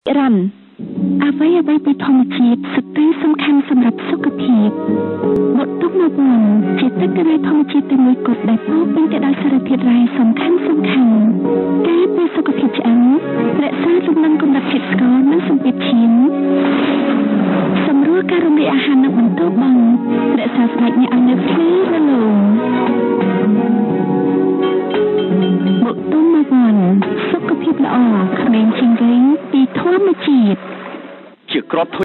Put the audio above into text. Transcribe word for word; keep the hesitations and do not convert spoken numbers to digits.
រ៉ាន់អ្វីអ្វីពីធម្មជាតិសុទ្ធតែសំខាន់សម្រាប់សុខភាពមកទុកមកមុនជាទឹកកន្លែងធម្មជាតិតែមួយគត់ដែលពោពេញទៅដោយសារធាតុរ៉ែសំខាន់សំខាន់ការពារសុខភាពឆ្អឹងរក្សាលំនឹងកម្រិតជាតិស្ករនិងសម្ពាធឈាមសម្រួលការរំលាយអាហារនិងបន្តបង់រក្សាស្បែកអ្នកឲ្យនៅភ្លឺរលោងមកទុំមកមុនសុខភាពល្អក្មេងជាងវែងពីធម្មជាតិជាក្រប